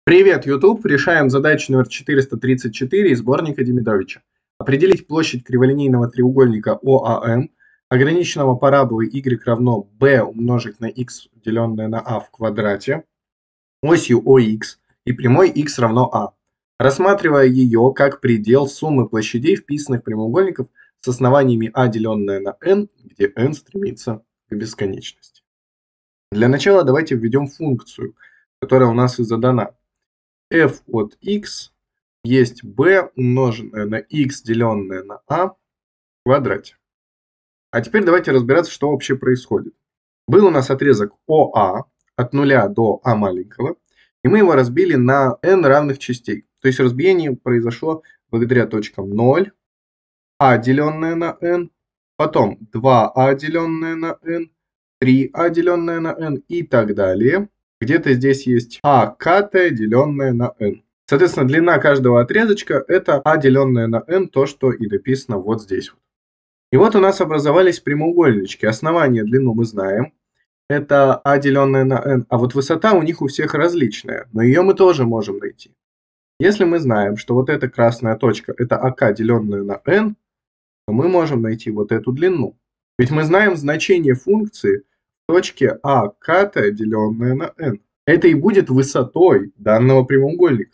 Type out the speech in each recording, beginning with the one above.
Привет, YouTube! Решаем задачу номер 434 из сборника Демидовича. Определить площадь криволинейного треугольника ОАМ, ограниченного параболой y равно b умножить на x, деленное на a в квадрате, осью OX и прямой x равно a, рассматривая ее как предел суммы площадей вписанных прямоугольников с основаниями a, деленное на n, где n стремится к бесконечности. Для начала давайте введем функцию, которая у нас и задана. f от x есть b умноженное на x, деленное на a в квадрате. А теперь давайте разбираться, что вообще происходит. Был у нас отрезок OA от 0 до a маленького, и мы его разбили на n равных частей. То есть разбиение произошло благодаря точкам 0, a, деленное на n, потом 2a, деленное на n, 3a, деленное на n и так далее. Где-то здесь есть a катое, деленное на n. Соответственно, длина каждого отрезочка это a, деленное на n, то, что и написано вот здесь. И вот у нас образовались прямоугольнички. Основание, длину мы знаем. Это a, деленное на n. А вот высота у них у всех различная. Но ее мы тоже можем найти. Если мы знаем, что вот эта красная точка это ак, деленное на n, то мы можем найти вот эту длину. Ведь мы знаем значение функции точки а катое, деленное на n. Это и будет высотой данного прямоугольника.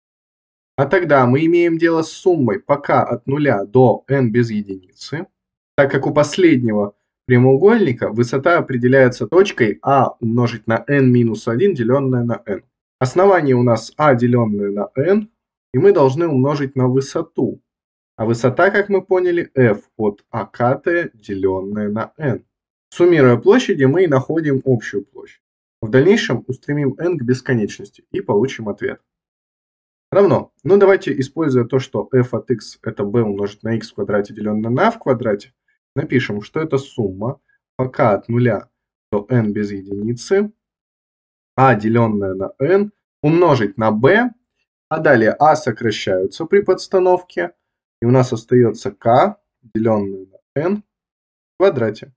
А тогда мы имеем дело с суммой пока от 0 до n без единицы, так как у последнего прямоугольника высота определяется точкой а умножить на n минус 1, деленное на n. Основание у нас а, деленное на n, и мы должны умножить на высоту. А высота, как мы поняли, f от а катое, деленное на n. Суммируя площади, мы и находим общую площадь. В дальнейшем устремим n к бесконечности и получим ответ. Равно. Ну давайте, используя то, что f от x это b умножить на x в квадрате, деленное на a в квадрате, напишем, что это сумма пока от 0 до n без единицы, a, деленное на n, умножить на b, а далее a сокращаются при подстановке, и у нас остается k, деленное на n в квадрате.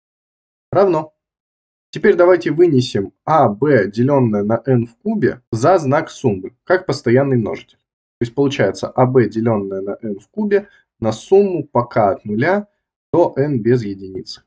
Равно. Теперь давайте вынесем АБ, деленное на n в кубе, за знак суммы, как постоянный множитель. То есть получается АБ, деленное на n в кубе, на сумму пока от 0 до n без единицы.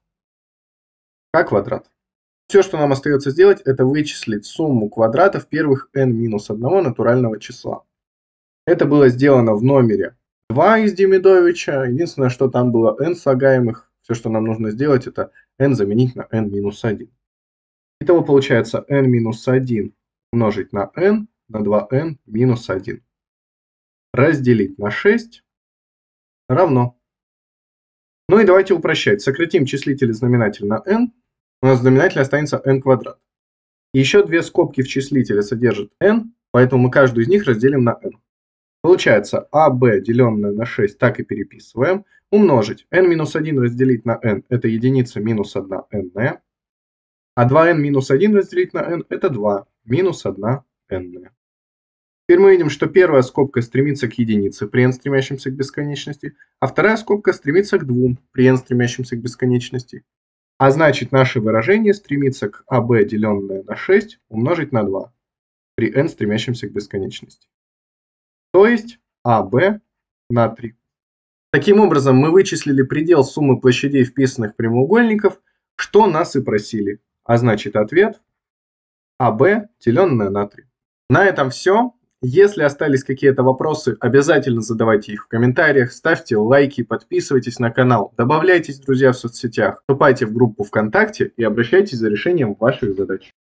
К квадрат. Все, что нам остается сделать, это вычислить сумму квадратов первых n-1 натурального числа. Это было сделано в номере 2 из Демидовича. Единственное, что там было n слагаемых. Все, что нам нужно сделать, это n заменить на n-1. Итого получается n-1 умножить на n на 2n минус 1. Разделить на 6 равно. Ну и давайте упрощать. Сократим числитель и знаменатель на n. У нас в знаменателе останется n квадрат. И еще две скобки в числителе содержат n, поэтому мы каждую из них разделим на n. Получается АБ, деленное на 6, так и переписываем. Умножить n-1 разделить на n это единица минус 1 n. А 2n минус 1 разделить на n это 2 минус 1 n. Теперь мы видим, что первая скобка стремится к единице при n, стремящемся к бесконечности, а вторая скобка стремится к 2 при n, стремящемся к бесконечности. А значит, наше выражение стремится к АБ, деленное на 6, умножить на 2 при n, стремящемся к бесконечности. То есть АБ на 3. Таким образом, мы вычислили предел суммы площадей вписанных прямоугольников, что нас и просили. А значит, ответ АБ, деленное на 3. На этом все. Если остались какие-то вопросы, обязательно задавайте их в комментариях, ставьте лайки, подписывайтесь на канал, добавляйтесь, друзья, в соцсетях, вступайте в группу ВКонтакте и обращайтесь за решением ваших задач.